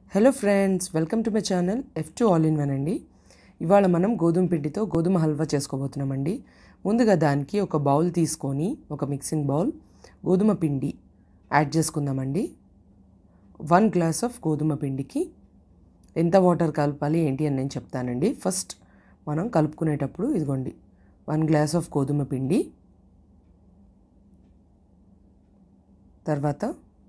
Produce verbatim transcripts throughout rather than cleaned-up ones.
Hello friends, welcome to my channel F two all in one అండి. ఇవాళ మనం గోధుమ పిండితో గోధుమ హల్వా చేసుకోబోతున్నామండి. ముందుగా దానికి ఒక బౌల్ తీసుకొని ఒక మిక్సింగ్ బౌల్ గోధుమ పిండి యాడ్ చేసుకుందామండి. వన్ గ్లాస్ ఆఫ్ గోధుమ పిండికి ఎంత వాటర్ కలపాలి ఏంటి అని నేను చెప్తానండి. ఫస్ట్ మనం కలుపుకునేటప్పుడు ఇదిగోండి వన్ గ్లాస్ ఆఫ్ గోధుమ పిండి, తర్వాత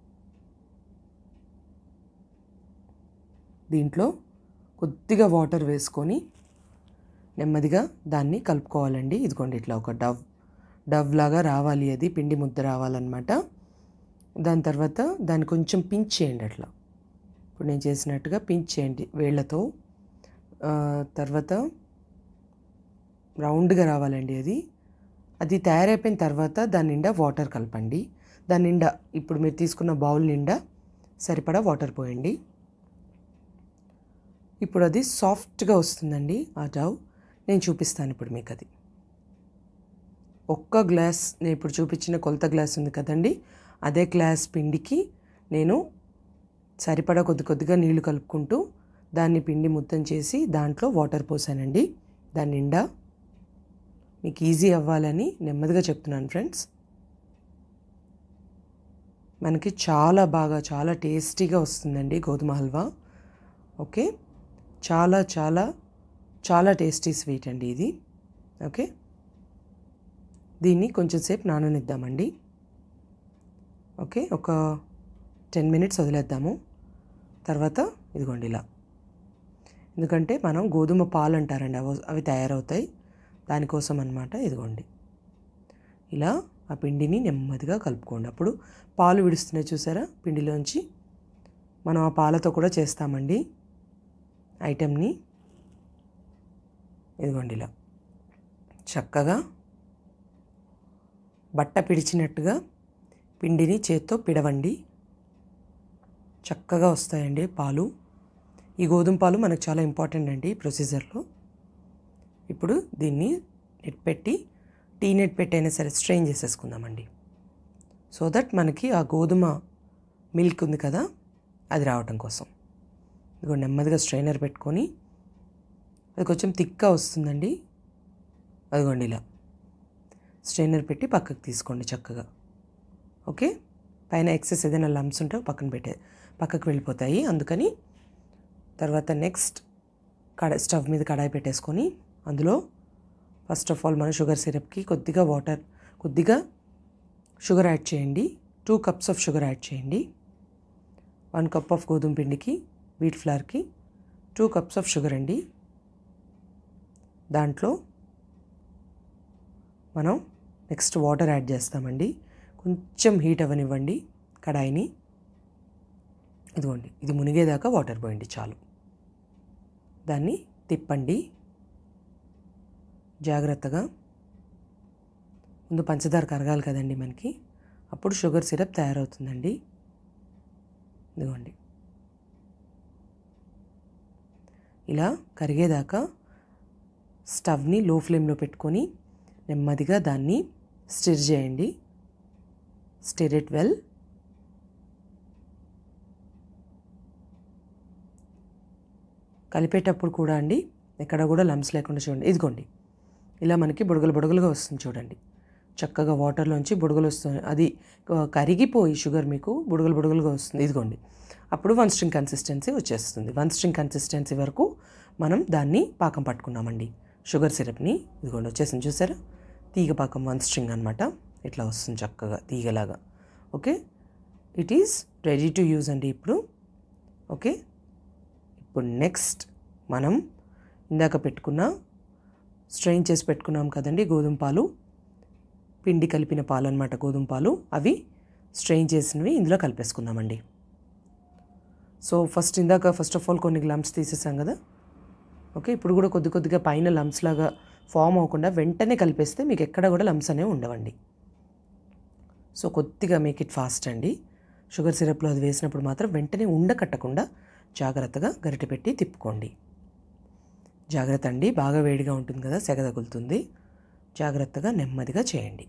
దీంట్లో కొద్దిగా వాటర్ వేసుకొని నెమ్మదిగా దాన్ని కలుపుకోవాలండి. ఇదిగోండి ఇట్లా ఒక డవ్ డవ్ లాగా రావాలి, అది పిండి ముద్ద రావాలన్నమాట. దాని తర్వాత దాన్ని కొంచెం పించ్ చేయండి, అట్లా ఇప్పుడు నేను చేసినట్టుగా పించ్ చేయండి వేళ్ళతో. తర్వాత రౌండ్గా రావాలండి అది. అది తయారైపోయిన తర్వాత దాని నిండా వాటర్ కలపండి. దాని నిండా ఇప్పుడు మీరు తీసుకున్న బౌల్ నిండా సరిపడా వాటర్ పోయండి. ఇప్పుడు అది సాఫ్ట్గా వస్తుందండి ఆ డవ్. నేను చూపిస్తాను ఇప్పుడు మీకు అది. ఒక్క గ్లాస్ నేను ఇప్పుడు చూపించిన కొలత గ్లాస్ ఉంది కదండి, అదే గ్లాస్ పిండికి నేను సరిపడా కొద్ది కొద్దిగా నీళ్లు కలుపుకుంటూ దాన్ని పిండి ముద్దం చేసి దాంట్లో వాటర్ పోసానండి. దాని నిండా మీకు ఈజీ అవ్వాలని నెమ్మదిగా చెప్తున్నాను ఫ్రెండ్స్. మనకి చాలా బాగా చాలా టేస్టీగా వస్తుందండి గోధుమ హల్వా. ఓకే, చాలా చాలా చాలా టేస్టీ స్వీట్ అండి ఇది. ఓకే, దీన్ని కొంచెం సేపు నాననిద్దామండి. ఓకే, ఒక టెన్ మినిట్స్ వదిలేద్దాము. తర్వాత ఇదిగోండి ఇలా, ఎందుకంటే మనం గోధుమ పాలు అంటారండి, అవి అవి తయారవుతాయి దానికోసం అన్నమాట. ఇదిగోండి ఇలా ఆ పిండిని నెమ్మదిగా కలుపుకోండి. అప్పుడు పాలు విడుస్తున్నాయి చూసారా పిండిలోంచి. మనం ఆ పాలతో కూడా చేస్తామండి ఐటెంని. ఇదిగోండి ఇలా చక్కగా బట్ట పిడిచినట్టుగా పిండిని చేత్తో పిడవండి, చక్కగా వస్తాయండి పాలు. ఈ గోధుమ పాలు మనకు చాలా ఇంపార్టెంట్ అండి ఈ ప్రొసీజర్లో. ఇప్పుడు దీన్ని నెట్ పెట్టి టీ నెట్ పెట్టి అయినా సరే స్ట్రెయిన్ చేసేసుకుందామండి. సో దట్ మనకి ఆ గోధుమ మిల్క్ ఉంది కదా అది రావటం కోసం. ఇదిగో నెమ్మదిగా స్ట్రైనర్ పెట్టుకొని, అది కొంచెం థిక్గా వస్తుందండి. అదిగోండి ఇలా స్ట్రైనర్ పెట్టి పక్కకు తీసుకోండి చక్కగా. ఓకే, పైన ఎక్సెస్ ఏదైనా లమ్స్ ఉంటే పక్కన పెట్టే పక్కకు వెళ్ళిపోతాయి. అందుకని తర్వాత నెక్స్ట్ కడాయి, స్టవ్ మీద కడాయి పెట్టేసుకొని అందులో ఫస్ట్ ఆఫ్ ఆల్ మన షుగర్ సిరప్కి కొద్దిగా వాటర్, కొద్దిగా షుగర్ యాడ్ చేయండి. Two cups of sugar add చేయండి. వన్ కప్ ఆఫ్ గోధుమ పిండికి, వీట్ ఫ్లవర్కి టూ కప్స్ ఆఫ్ షుగర్ అండి. దాంట్లో మనం నెక్స్ట్ వాటర్ యాడ్ చేస్తామండి. కొంచెం హీట్ అవ్వనివ్వండి కడాయిని. ఇదిగోండి ఇది మునిగేదాకా వాటర్ పోయండి చాలు. దాన్ని తిప్పండి జాగ్రత్తగా. ముందు పంచదార కరగాలి కదండి మనకి, అప్పుడు షుగర్ సిరప్ తయారవుతుందండి. ఇదిగోండి ఇలా కరిగేదాకా స్టవ్ని లో ఫ్లేమ్లో పెట్టుకొని నెమ్మదిగా దాన్ని స్టిర్ చేయండి. Stir it well. కలిపేటప్పుడు కూడా అండి ఎక్కడ కూడా లంప్స్ లేకుండా చూడండి. ఇదిగోండి ఇలా మనకి బుడగలు బుడగలుగా వస్తుంది చూడండి. చక్కగా వాటర్లోంచి బుడగలు వస్తుంది, అది కరిగిపోయి షుగర్ మీకు బుడగలు బుడగలుగా వస్తుంది. ఇదిగోండి అప్పుడు వన్ స్ట్రింగ్ కన్సిస్టెన్సీ వచ్చేస్తుంది. వన్ స్ట్రింగ్ కన్సిస్టెన్సీ వరకు మనం దాన్ని పాకం పట్టుకున్నామండి షుగర్ సిరప్ని. ఇదిగోండి వచ్చేసింది చూసారా, తీగ పాకం వన్ స్ట్రింగ్ అనమాట. ఇట్లా వస్తుంది చక్కగా తీగలాగా. Okay, it is ready to use అండి ఇప్పుడు. ఓకే, ఇప్పుడు నెక్స్ట్ మనం ఇందాక పెట్టుకున్న స్ట్రెయిన్ చేసి పెట్టుకున్నాం కదండి గోధుమ పాలు, పిండి కలిపిన పాలు అనమాట గోధుమ పాలు, అవి స్ట్రెయిన్ చేసినవి ఇందులో కలిపేసుకుందామండి. సో ఫస్ట్ ఇందాక ఫస్ట్ ఆఫ్ ఆల్ కొన్ని లమ్స్ తీసేసాం కదా. ఓకే, ఇప్పుడు కూడా కొద్ది కొద్దిగా పైన లమ్స్ లాగా ఫామ్ అవ్వకుండా వెంటనే కలిపేస్తే మీకు ఎక్కడ కూడా లమ్స్ అనేవి ఉండవండి. సో కొద్దిగా మేక్ ఇట్ ఫాస్ట్ అండి. షుగర్ సిరప్లో అది వేసినప్పుడు మాత్రం వెంటనే ఉండకట్టకుండా జాగ్రత్తగా గరిటె పెట్టి తిప్పుకోండి. జాగ్రత్త అండి, బాగా వేడిగా ఉంటుంది కదా, సెగ తగులుతుంది. జాగ్రత్తగా నెమ్మదిగా చేయండి.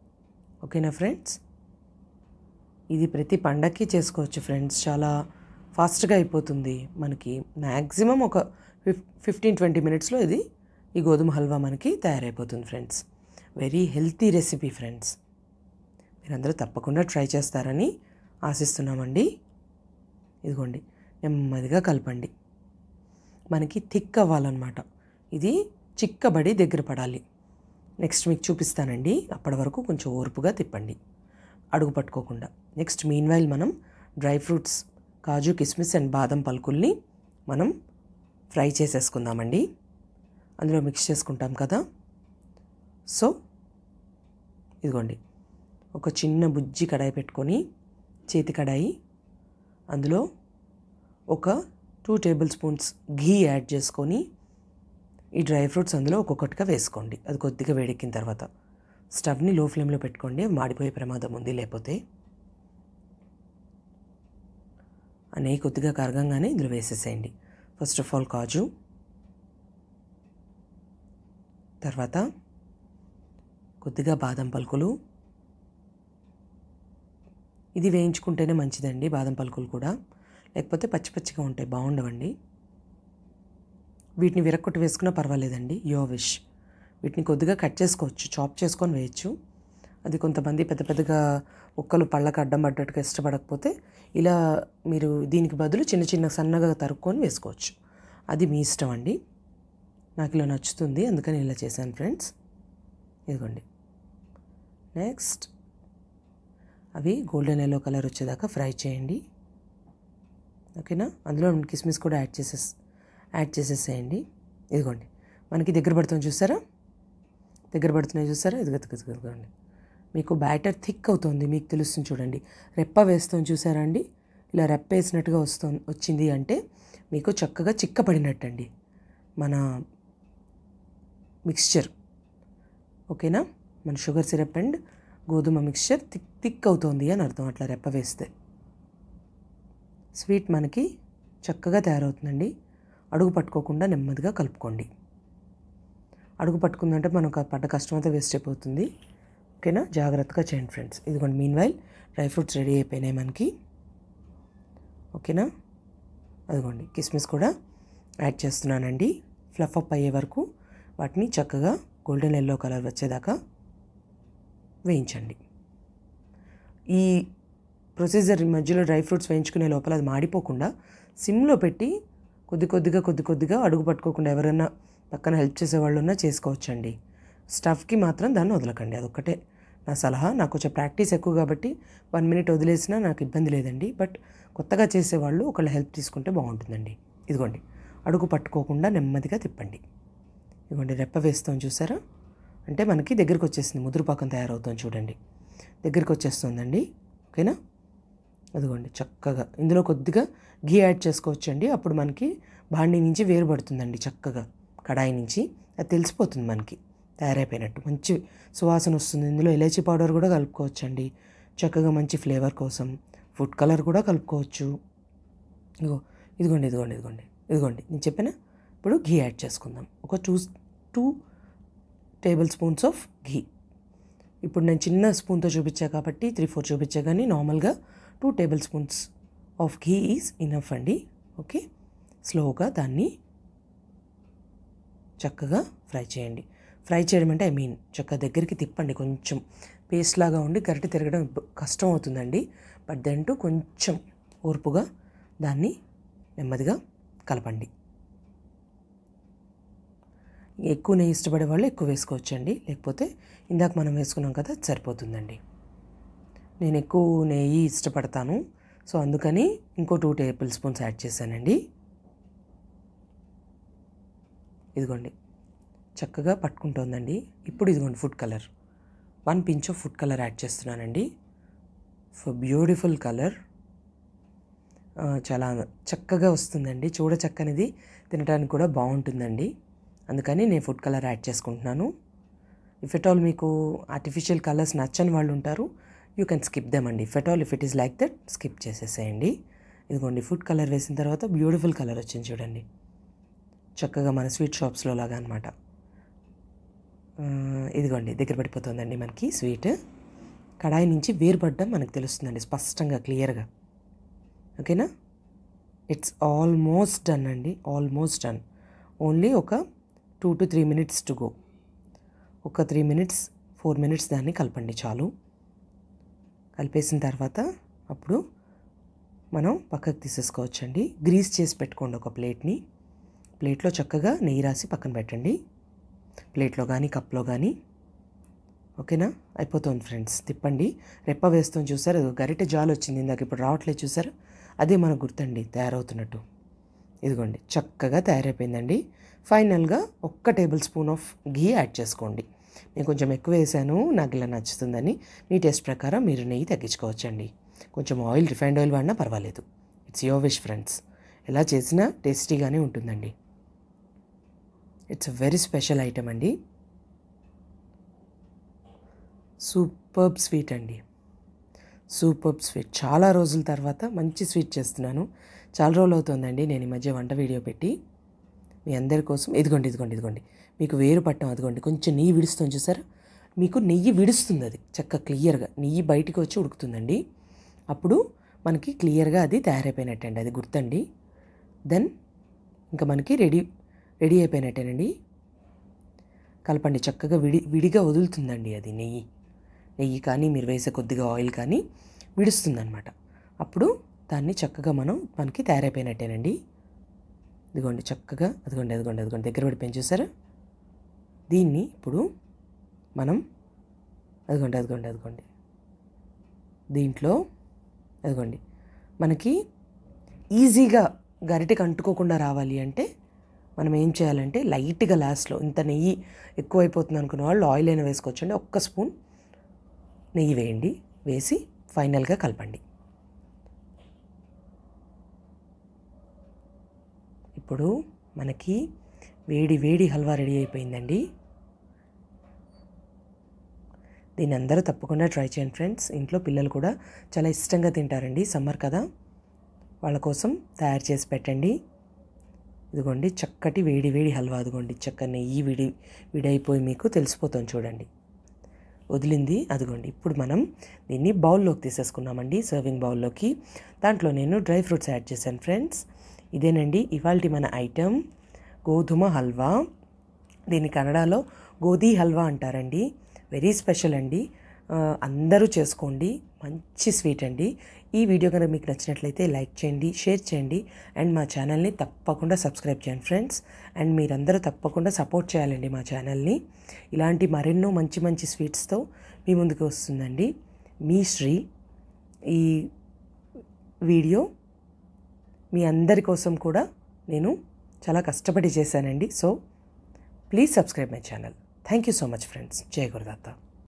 ఓకేనా ఫ్రెండ్స్, ఇది ప్రతి పండక్కి చేసుకోవచ్చు ఫ్రెండ్స్. చాలా ఫాస్ట్గా అయిపోతుంది. మనకి మ్యాక్సిమం ఒక ఫిఫ్ ఫిఫ్టీన్ ట్వంటీ మినిట్స్లో ఇది ఈ గోధుమ హల్వా మనకి తయారైపోతుంది friends. Very healthy recipe friends. మీరందరూ తప్పకుండా ట్రై చేస్తారని ఆశిస్తున్నామండి. ఇదిగోండి, నెమ్మదిగా కలపండి. మనకి థిక్ అవ్వాలన్నమాట. ఇది చిక్కబడి దగ్గర పడాలి. నెక్స్ట్ మీకు చూపిస్తానండి. అప్పటి వరకు కొంచెం ఓర్పుగా తిప్పండి, అడుగు పట్టుకోకుండా. నెక్స్ట్ మీన్ వైల్ మనం డ్రై ఫ్రూట్స్, కాజు, కిస్మిస్ అండ్ బాదం పలుకుల్ని మనం ఫ్రై చేసేసుకుందామండి. అందులో మిక్స్ చేసుకుంటాం కదా. సో ఇదిగోండి, ఒక చిన్న బుజ్జి కడాయి పెట్టుకొని, చేతి కడాయి, అందులో ఒక two tablespoons ghee add చేసుకొని ఈ డ్రై ఫ్రూట్స్ అందులో ఒక్కొక్కటిగా వేసుకోండి. అది కొద్దిగా వేడెక్కిన తర్వాత స్టవ్ని లో ఫ్లేమ్లో పెట్టుకోండి. మాడిపోయే ప్రమాదం ఉంది లేకపోతే. ఆ నెయ్యి కొద్దిగా కరగంగానే ఇందులో వేసేసేయండి. ఫస్ట్ ఆఫ్ ఆల్ కాజు, తర్వాత కొద్దిగా బాదం పలుకులు. ఇది వేయించుకుంటేనే మంచిదండి బాదం పలుకులు కూడా, లేకపోతే పచ్చి పచ్చిగా ఉంటాయి, బాగుండవండి. వీటిని విరక్కొట్టి వేసుకున్నా పర్వాలేదండి, యో విష్. వీటిని కొద్దిగా కట్ చేసుకోవచ్చు, చాప్ చేసుకొని వేయచ్చు. అది కొంతమంది పెద్ద పెద్దగా ముక్కలు పళ్ళకు అడ్డం పడ్డట్టుగా ఇష్టపడకపోతే ఇలా మీరు దీనికి బదులు చిన్న చిన్న సన్నగా తరుక్కొని వేసుకోవచ్చు. అది మీ ఇష్టం అండి. నాకు ఇలా నచ్చుతుంది, అందుకని ఇలా చేశాను ఫ్రెండ్స్. ఇదిగోండి. నెక్స్ట్ అవి గోల్డెన్ ఎల్లో కలర్ వచ్చేదాకా ఫ్రై చేయండి. ఓకేనా. అందులో కిస్మిస్ కూడా యాడ్ చేసేసి యాడ్ చేసేసేయండి. ఇదిగోండి, మనకి దగ్గర పడుతుంది చూసారా, దగ్గర పడుతున్నాయి చూసారా. ఇది ఇదిగోండి, మీకు బ్యాటర్ థిక్ అవుతుంది, మీకు తెలుస్తుంది చూడండి. రెప్ప వేస్తాం చూసారా అండి, ఇలా రెప్ప వేసినట్టుగా వస్తు వచ్చింది అంటే మీకు చక్కగా చిక్కపడినట్టండి మన మిక్స్చర్. ఓకేనా. మన షుగర్ సిరప్ అండ్ గోధుమ మిక్స్చర్ థిక్ థిక్ అవుతుంది అని అర్థం అట్లా రెప్ప వేస్తే. స్వీట్ మనకి చక్కగా తయారవుతుందండి. అడుగు పట్టుకోకుండా నెమ్మదిగా కలుపుకోండి. అడుగు పట్టుకుందంటే మనకు పడ్డ కష్టం అంతా వేస్ట్ అయిపోతుంది. ఓకేనా. జాగ్రత్తగా చేయండి ఫ్రెండ్స్. ఇదిగోండి, meanwhile dry fruits ready అయిపోయినాయి మనకి. ఓకేనా. అదిగోండి, కిస్మిస్ కూడా యాడ్ చేస్తున్నానండి. ఫ్లఫ్ అప్ అయ్యే వరకు వాటిని చక్కగా గోల్డెన్ ఎల్లో కలర్ వచ్చేదాకా వేయించండి. ఈ ప్రొసీజర్ మధ్యలో డ్రై ఫ్రూట్స్ వేయించుకునే లోపల అది మాడిపోకుండా సిమ్లో పెట్టి కొద్ది కొద్దిగా కొద్ది కొద్దిగా అడుగు పట్టుకోకుండా ఎవరైనా పక్కన హెల్ప్ చేసేవాళ్ళు ఉన్నా చేసుకోవచ్చండి. స్టఫ్కి మాత్రం దాన్ని వదలకండి, అదొక్కటే నా సలహా. నాకు కొంచెం ప్రాక్టీస్ ఎక్కువ కాబట్టి వన్ మినిట్ వదిలేసినా నాకు ఇబ్బంది లేదండి. బట్ కొత్తగా చేసేవాళ్ళు ఒకళ్ళ హెల్ప్ తీసుకుంటే బాగుంటుందండి. ఇదిగోండి, అడుగు పట్టుకోకుండా నెమ్మదిగా తిప్పండి. ఇదిగోండి, రెప్ప వేస్తాం చూసారా, అంటే మనకి దగ్గరికి వచ్చేసింది, ముదురు పాకం తయారవుతుంది చూడండి, దగ్గరికి వచ్చేస్తుందండి. ఓకేనా. అదిగోండి, చక్కగా ఇందులో కొద్దిగా ఘీ యాడ్ చేసుకోవచ్చండి. అప్పుడు మనకి బాండీ నుంచి వేరుపడుతుందండి చక్కగా, కడాయి నుంచి అది తెలిసిపోతుంది మనకి తయారైపోయినట్టు. మంచి సువాసన వస్తుంది. ఇందులో ఇలాచీ పౌడర్ కూడా కలుపుకోవచ్చండి, చక్కగా మంచి ఫ్లేవర్ కోసం. ఫుడ్ కలర్ కూడా కలుపుకోవచ్చు. ఇదిగో ఇదిగోండి ఇదిగోండి ఇదిగోండి ఇదిగోండి నేను చెప్పిన. ఇప్పుడు ఘీ యాడ్ చేసుకుందాం. ఒక two two tablespoons of ghee. ఇప్పుడు నేను చిన్న స్పూన్తో చూపించా కాబట్టి త్రీ ఫోర్ చూపించా, కానీ నార్మల్గా two tablespoons of ghee is enough అండి. ఓకే. స్లోగా దాన్ని చక్కగా ఫ్రై చేయండి. ఫ్రై చేయడం అంటే ఐ మీన్ చక్కగా దగ్గరికి తిప్పండి. కొంచెం పేస్ట్ లాగా ఉండి గరిటె తిరగడం కష్టం అవుతుందండి. బట్ దెంటూ కొంచెం ఓర్పుగా దాన్ని నెమ్మదిగా కలపండి. ఎక్కువ నెయ్యి ఇష్టపడే వాళ్ళు ఎక్కువ వేసుకోవచ్చండి, లేకపోతే ఇందాక మనం వేసుకున్నాం కదా సరిపోతుందండి. నేను ఎక్కువ నెయ్యి ఇష్టపడతాను, సో అందుకని ఇంకో టూ టేబుల్ స్పూన్స్ యాడ్ చేశానండి. ఇదిగోండి, చక్కగా పట్టుకుంటుందండి. ఇప్పుడు ఇదిగోండి food colour, one pinch of food colour add చేస్తున్నానండి. ఫర్ బ్యూటిఫుల్ కలర్, చాలా చక్కగా వస్తుందండి. చూడ చక్కనిది, తినడానికి కూడా బాగుంటుందండి. అందుకని నేను ఫుడ్ కలర్ యాడ్ చేసుకుంటున్నాను. ఇఫ్ ఎట్ ఆల్ మీకు ఆర్టిఫిషియల్ కలర్స్ నచ్చని వాళ్ళు ఉంటారు, యూ కెన్ స్కిప్ దెమ్ అండి. If at all if it is like that skip చేసేసేయండి. ఇదిగోండి ఫుడ్ కలర్ వేసిన తర్వాత బ్యూటిఫుల్ కలర్ వచ్చింది చూడండి, చక్కగా మన స్వీట్ షాప్స్లో లాగా అనమాట. ఇదిగోండి దగ్గర పడిపోతుందండి మనకి స్వీట్. కడాయి నుంచి వేరుపడ్డం మనకు తెలుస్తుందండి స్పష్టంగా, క్లియర్గా. ఓకేనా. ఇట్స్ ఆల్మోస్ట్ డన్ అండి, ఆల్మోస్ట్ డన్. ఓన్లీ ఒక two to three minutes to go. ఒక త్రీ మినిట్స్ ఫోర్ మినిట్స్ దాన్ని కలపండి చాలు. కలిపేసిన తర్వాత అప్పుడు మనం పక్కకు తీసేసుకోవచ్చండి. గ్రీస్ చేసి పెట్టుకోండి ఒక ప్లేట్ని. ప్లేట్లో చక్కగా నెయ్యి రాసి పక్కన పెట్టండి, ప్లేట్లో కానీ కప్లో కానీ. ఓకేనా? అయిపోతుంది ఫ్రెండ్స్. తిప్పండి. రెప్ప వేస్తుంది చూసారు, గరిటె జాలు వచ్చింది ఇందాక, ఇప్పుడు రావట్లేదు చూసారు, అదే మనకు గుర్తండి తయారవుతున్నట్టు. ఇదిగోండి చక్కగా తయారైపోయిందండి. ఫైనల్గా ఒక్క tablespoon of ghee add చేసుకోండి. నేను కొంచెం ఎక్కువ వేసాను, నాకు ఇలా నచ్చుతుందని. మీ టేస్ట్ ప్రకారం మీరు నెయ్యి తగ్గించుకోవచ్చండి. కొంచెం ఆయిల్, రిఫైండ్ ఆయిల్ వాడినా పర్వాలేదు. It's your wish friends. ఎలా చేసినా టేస్టీగానే ఉంటుందండి. It's a very special item అండి. సూపర్బ్ స్వీట్ అండి, సూపర్బ్ స్వీట్. చాలా రోజుల తర్వాత మంచి స్వీట్ చేస్తున్నాను. చాలా రోజులు అవుతుందండి నేను ఈ మధ్య వంట వీడియో పెట్టి మీ అందరి కోసం. ఇదిగోండి ఇదిగోండి ఇదిగోండి మీకు వేరు పట్టం, అదిగోండి కొంచెం నెయ్యి విడుస్తుంది చూసారా, మీకు నెయ్యి విడుస్తుంది, అది చక్కగా క్లియర్గా నెయ్యి బయటికి వచ్చి ఉడుకుతుందండి. అప్పుడు మనకి క్లియర్గా అది తయారైపోయినట్టండి, అది గుర్తండి. దెన్ ఇంకా మనకి రెడీ రెడీ అయిపోయినట్టేనండి. కలపండి చక్కగా, విడి విడిగా వదులుతుందండి అది నెయ్యి. నెయ్యి కానీ మీరు వేసే కొద్దిగా ఆయిల్ కానీ విడుస్తుందన్నమాట. అప్పుడు దాన్ని చక్కగా మనం మనకి తయారైపోయినట్టేనండి. ఇదిగోండి చక్కగా, అదిగోండి అదిగోండి అదిగోండి దగ్గర పడిపోయింది చూసారా. దీన్ని ఇప్పుడు మనం అదిగోండి అదిగోండి అదిగోండి దీంట్లో అదిగోండి మనకి ఈజీగా గరిటెకి అంటుకోకుండా రావాలి అంటే మనం ఏం చేయాలంటే లైట్గా లాస్ట్లో, ఇంత నెయ్యి ఎక్కువైపోతుంది అనుకున్న వాళ్ళు ఆయిల్ అయినా వేసుకోవచ్చండి. ఒక్క స్పూన్ నెయ్యి వేయండి, వేసి ఫైనల్గా కలపండి. ఇప్పుడు మనకి వేడి వేడి హల్వా రెడీ అయిపోయిందండి. దీన్ని అందరూ తప్పకుండా ట్రై చేయండి ఫ్రెండ్స్. ఇంట్లో పిల్లలు కూడా చాలా ఇష్టంగా తింటారండి, సమ్మర్ కదా, వాళ్ళ కోసం తయారు చేసి పెట్టండి. ఇదిగోండి చక్కటి వేడి వేడి హల్వా, అదిగోండి చక్క నెయ్యి విడి విడైపోయి మీకు తెలిసిపోతుంది చూడండి, వదిలింది. అదిగోండి ఇప్పుడు మనం దీన్ని బౌల్లోకి తీసేసుకున్నామండి, సర్వింగ్ బౌల్లోకి. దాంట్లో నేను డ్రై ఫ్రూట్స్ యాడ్ చేశాను ఫ్రెండ్స్. ఇదేనండి ఇవాల్టి మన ఐటమ్, గోధుమ హల్వా. దీన్ని కన్నడలో గోధీ హల్వా అంటారండి. వెరీ స్పెషల్ అండి, అందరూ చేసుకోండి. మంచి స్వీట్ అండి. ఈ వీడియో కనుక మీకు నచ్చినట్లయితే లైక్ చేయండి, షేర్ చేయండి, అండ్ మా ఛానల్ని తప్పకుండా సబ్స్క్రైబ్ చేయండి ఫ్రెండ్స్. అండ్ మీరందరూ తప్పకుండా సపోర్ట్ చేయాలండి మా ఛానల్ని. ఇలాంటి మరెన్నో మంచి మంచి స్వీట్స్తో మీ ముందుకు వస్తుందండి మీ శ్రీ. ఈ వీడియో మీ అందరి కోసం కూడా నేను చాలా కష్టపడి చేశానండి. So please subscribe my channel. Thank you so much friends. జై గురుదత్త.